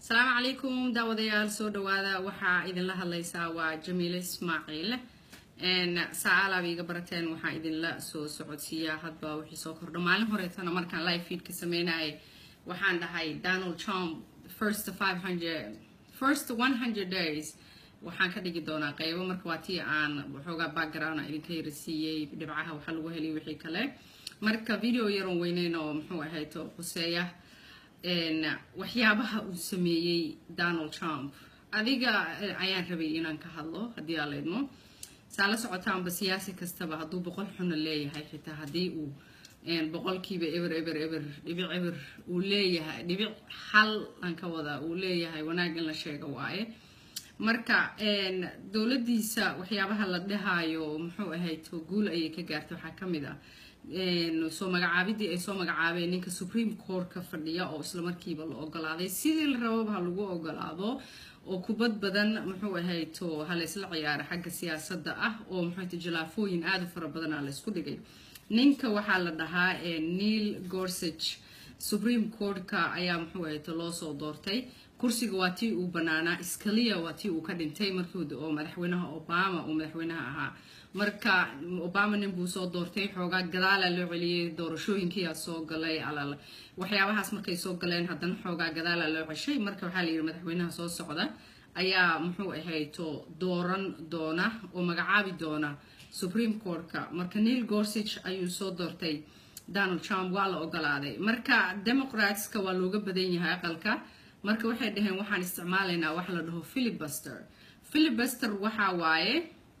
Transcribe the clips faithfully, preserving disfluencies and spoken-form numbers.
السلام عليكم داوديال سو دوادا waxaa idin la hadlaysaa waa Jamiila Ismaaciil een saala biga barateen waxaa idin la soo socodsiyaa hadba wixii soo kordho maalin horeetana markaan live feed ka sameynay waxaan dhahay Donald Trump first five hundred first one hundred days waxaan ka dhigi doonaa qaybo marka waa tii aan waxoogaa background idin ka yarsiiyay dhibcaha waxa lagu helay wixii kale marka video yar oo weyneen oo muxuu ahayd oo quseeya een waxyaabaha uu sameeyay Donald Trump adiga ayaan rabay inaan ka hadlo hadii aan leedmo saala socotaan ba siyaasi kastaba haduu boqol xun leeyahay xitaa hadii uu een boqolkiiba ever ever ever dhibic ever uu leeyahay dhibic hal aan ka wada uu leeyahay wanaag in la sheego waaye marka een dawladdiisa waxyaabaha la dhahayo muxuu ahayd guul ay ka gaartay waxa kamid ah een soo magacaabidii ay soo magacaabeen ninka Supreme Court ka fadhiya oo isla markiiba la ogolaaday sidii la rabo baa lagu ogolaado oo kubad badan muxuu ahayd to hal isla ciyaar xagga siyaasadda ah oo muxuu tijaafooyin aad u fara badan la isku dhigay ninka waxa la dhahaa Neil Gorsuch Supreme Court ka ayaa muxuu ahayd loo soo doortay kursiga waa tii uu banaana Scalia waa tii uu ka dhintay markii uu madaxweynaha Obama uu madaxweynaha ahaa marka Obama nin buu soo doortay xoogaa gadaal loo celiyay doorashooyinkii ay soo galay alal waxyaabahaas markay soo galeen hadan xoogaa gadaal loo ceshay marka waxa la yiri madaxweynaha soo socda ayaa muxuu ahayd dooran doona oo magacaabi doona Supreme Court ka marka Neil Gorsuch ayuu soo doortay Donald Trump waa la ogolaaday marka Democrats ka waa looga badan yahay aqalka marka waxay dhaheen waxaan isticmaalaynaa wax la dhaho filibuster filibuster waxa waaye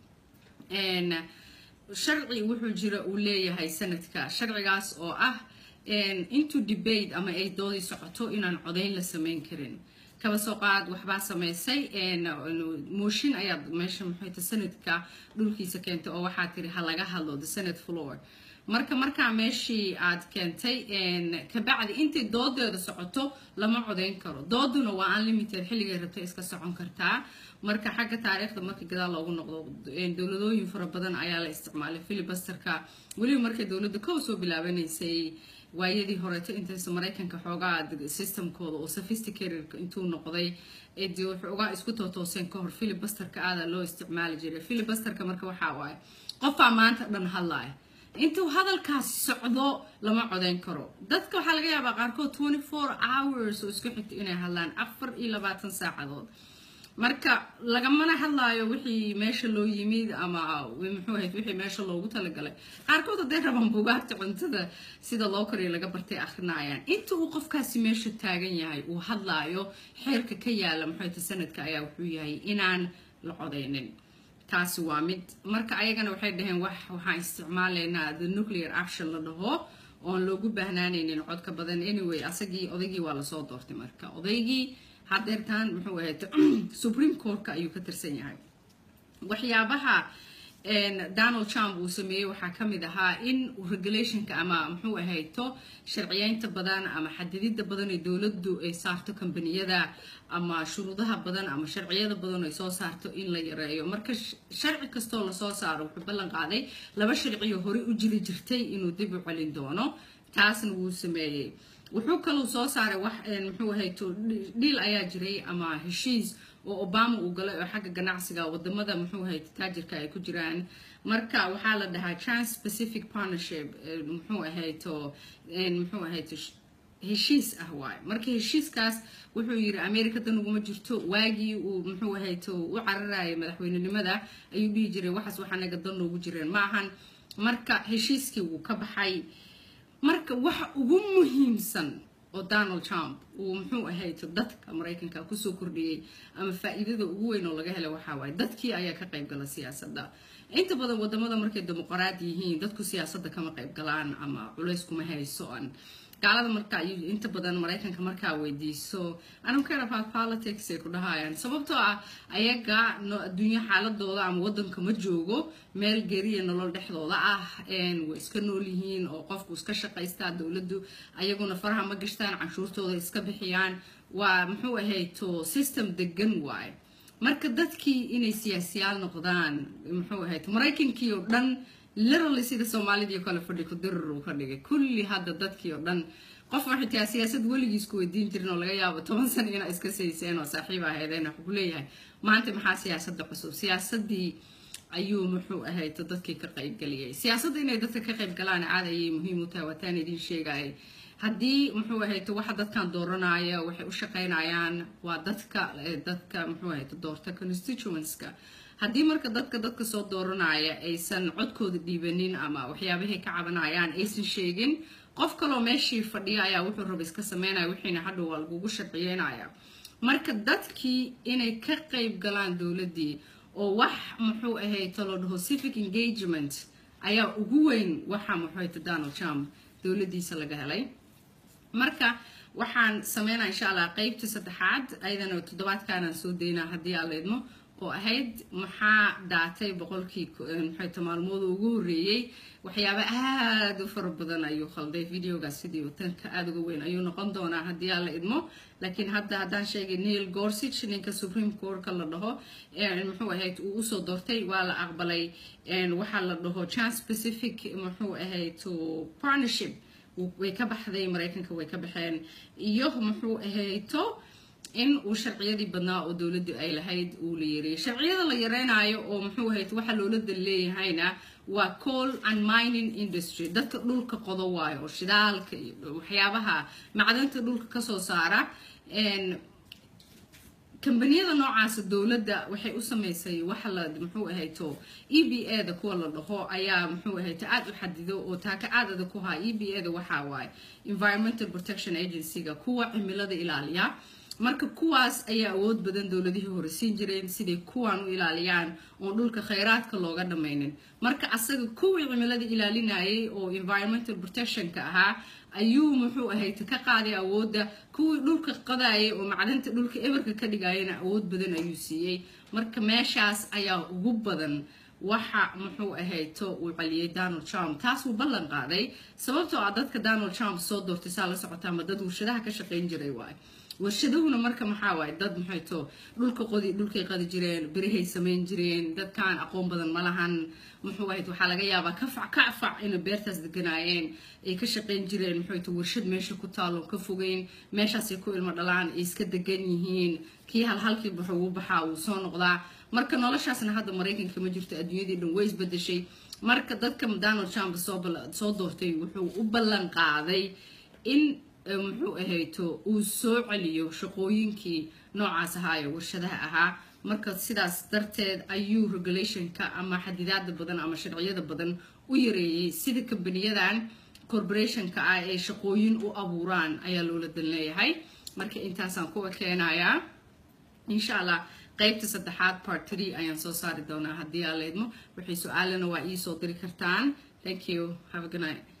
een sharci wuxuu jira uu leeyahay sanadka sharcigaas oo ah een into debate ama ay doodi socoto inaan codeyn la sameyn karin kaba soo qaad waxba sameysay een motion ayaa meesha maxay sanadka dhulkiisa keentay oo waxa tiri ha laga hadlo the Senate floor marka marka meeshii aad keentay een ka bacdi intii doodeeda socoto lama codeyn karo dooduna waa unlimited xilliga rabtay iska socon kartaa marka xagga taariikhda markii gadaal loogu noqdo een dawladooyin fara badan ayaa la isticmaalay filibusterka wali markii dawladda ka soo bilaabaneysay waayadii horeeto intaas Mareykanka xoogaa systemkooda oo sophisticated intuu noqday ee wuxuu isku tooseen ka hor filibusterka aad loo isticmaali jiray filibusterka marka waxa waay qof maanta dhan hadlay intuu hadalkaas socdo lama codeyn karo dadka waxa laga yaabaa qaarkood twenty-four hours oo isku xigta inay hadlaan afar iyo labaatan saacadood marka laga mana hadlaayo wixii meesha loo yimid ama muxuu ahayd wixii meesha loogu talagalay qaarkood haday rabaan buugaagta cuntada sida loo kariyo laga bartay akhrinayaan inta uu qofkaasi meesha taagan yahay uu hadlaayo xeerka ka yaala muxuu ahayd sanadka ayaa wuxuu yahay inaan la codeynin taasi waa mid marka ayagana waxay dhaheen wax waxaan isticmaalaynaa the nuclear action la dhaho oo loogu baahnaanaynin cod ka badan anyway asagii odaygii waa la soo doortay marka odaygii hadeertaan muxuu ahayd Supreme Court ka ayuu ka tirsan yahay waxyaabaha een Donald Trump uu sameeyay waxa kamid ahaa in regulation ka ama muxuu ahayd to sharciyeynta badan ama xadidida badan ee dawladdu ay saarto kambaniyada ama shuruudaha badan ama sharciyada badan ay soo saarto in la yareeyo marka sharci kasto la soo saaro wuxuu ballan qaaday laba sharci oo hore u jiri jirtay inuu dib u celin doono taasna wuu sameeyay wuxuu kaloo soo saaray wax muxuu ahayd deal ayaa jiray ama heshiis oo Obama uu galay oo xagga ganacsiga wadamada muxuu ahayd taajirka ay ku jiraan marka waxa la dhahaa Trans-Pacific Partnership muxuu ahayd oo muxuu ahayd heshiis ah waay marka heshiiskaas wuxuu yiri America dan ugu ma jirto waagii uu muxuu ahayd u cararayay madaxweynenimada ayuu dhigi jiray waxaas waxa naga dan loogu jireen ma ahan marka heshiiskii uu ka baxay marka waxa ugu muhiimsan oo Donald Trump uu muxuu ahayd dadka Mareykanka ku soo kordhiyay ama faa'iidada ugu weyn oo laga helay waxa waay dadkii ayaa ka qayb galay siyaasadda inta badan wadamada markay dimuqraadi yihiin dadku siyaasadda kama qayb galaan ama culays kuma hayso aan gaalada marka inta badan Mareykanka marka weydiiso I don't care about politics ee ku dhahayaan sababtoo ah ayaga adduunyo xaaladooda ama wadanka ma joogo meel gariya nolol dhexdooda ah een way iska nool yihiin oo qofku iska shaqaysta dawladdu ayaguna faraha ma gashtaan canshuurtooda iska bixiyaan waa muxuu ahayd to system degan waay marka dadkii inay siyaasiyaal noqdaan muxuu ahayd Mareykankii oo dhan literally sida Soomaalida kala fadhi ku dirir uu ka dhigay kulli hadda dadkii oo dhan qof waxa siyaasad weligiis ku weydiin jirin oo laga yaabo toban sano ina iska sayseen oo saaxiib ahaydeen waxa ku leeyahay maanta maxaa siyaasadda cusub siyaasadii ayuu muxuu ahayd dadkii ka qayb galiyay siyaasadda inay dadka ka qayb galaan caad ayay muhiim u tahay wataan idin sheegay haddii muxuu ahayd waxa dadkan dooranaya waxay u shaqeynayaan waa dadka dadka muxuu ahayd doorta constituency-ka haddii marka dadka dadka soo dooranaya aysan codkooda dhiibanin ama waxyaabahay ka cabanayaan aysan sheegin qof kaloo meeshii fadhiya ayaa wuxuu raba iska sameynaya wixiina hadhow waa lagugu sharciyeynaya marka dadkii inay ka qayb galaan dowladdii oo wax muxuu ahayd talo dhaho civic engagement ayaa ugu weyn waxa muxuu ahayd Donald Trump dowladdiisa laga helay marka waxaan sameynaa insha Allah qaybta saddexaad ayadana toddobaadkan soo deynaa haddii aan leedmo oo ahayd maxaa daatay boqolkii maxay maalmood ugu horeeyay waxyaabo aad u fara badan ayuu khalday videogaas sidii watanka aad uga weyn ayuu noqon doonaa haddii aan la idmo laakiin hadda haddaan sheegay Neil Gorsuch ninka Supreme Court-ka la dhaho muxuu ahayd uu u soo doortay waa la aqbalay waxaa la dhaho Trans Pacific muxuu ahayd partnership way ka baxday Mareykanka way ka baxeen iyo muxuu ahayd in uu sharciyadii badnaa oo dawladdu ay lahayd uu la yareeyay sharciyada la yareenayo oo muxuu ahayd waxa dawladda leeyahayna waa coal and mining industry dadka dhulka qodo waayo shidaalka iyo waxyaabaha macdanta dhulka ka soo saara een kambaniyada noocaas dawladda waxay u sameysay waxa la muxuu ahayd to E B A-da kuwa la dhaho ayaa muxuu ahayd aad u xadido oo taaka aadada ku haa E B A-da waxa waay Environmental Protection Agency-ga kuwa cimilada ilaaliya marka kuwaas ayaa awood badan dawladihii hore siin jireen sidii kuwan u ilaaliyaan oo dhulka kheyraadka looga dhameeynin marka asaga kuwii cimilada ilaalinayay oo environmental protection-ka ahaa ayuu muxuu ahayd ka qaaday awoodda kuwii dhulka qadaayay oo macdanta dhulka eberka ka dhigayna awood badan ayuu siiyay marka meeshaas ayaa ugu badan waxa muxuu ahayd to uu qaliyay Donald Trump taas uu ballan qaaday sababtoo ah dadka Donald Trump soo doortay saa la socotaa ma dad warshadaha ka shaqeyn jiray waay warshadahuna marka maxaa waay dad maxay to dhulka qodi dhulkay qadi jireen birihay sameyn jireen dadkaan aqoon badan ma lahan muxuu ahayd waxa laga yaabaa ka fac ka fac in beertaas deganaayeen ay ka shaqeyn jireen muxuu to warshad meesha ku taalo ka fogeyn meeshaas ay ku ilmo dhalaan ay iska degan yihiin kii hal halkii wuxuu u baxaa uu soo noqdaa marka noloshaasna hadda Mareykanka ma jirto adduunyadii dhan way isbedeshay marka dadka Donald Trump soo soo doortay wuxuu u ballan qaaday in muxuu ahayd uu soo celiyo shaqooyinkii noocaas ahaa warshadaha ahaa marka sidaas darteed ayuu regulation-ka ama xadidaada badan ama sharciyada badan u yareeyay sida company-yadan corporation-ka ah ee shaqooyin u abuuraan ayaa loola dan leeyahay marka intaasaan ku keenayaa insha Allah qaybta saddexaad part three ayaan soo saari doonaa haddii aan leedmo wixii su'aalana waa ii soo diri kartaan thank you have a good night